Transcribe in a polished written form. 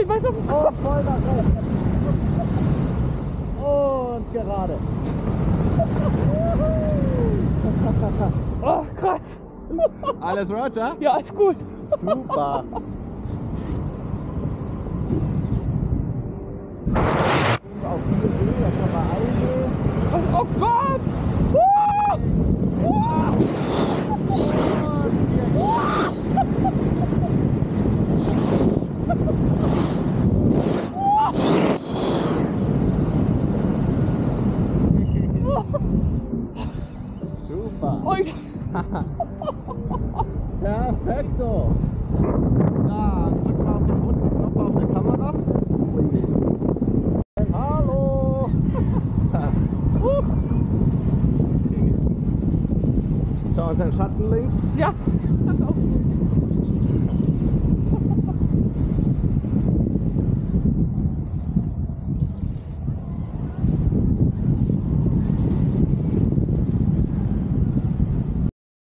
den weiß auf den Kopf. Oh, voll nach rechts. Und gerade. Oh, krass. Alles Roger? Ja, alles gut. Super. Auf 4G, jetzt haben wir 1G. Oh Gott! Super. Und Perfekto. Da, drücken wir auf den roten Knopf auf der Kamera. Hallo. Schau uns den Schatten links. ja, das ist auch gut.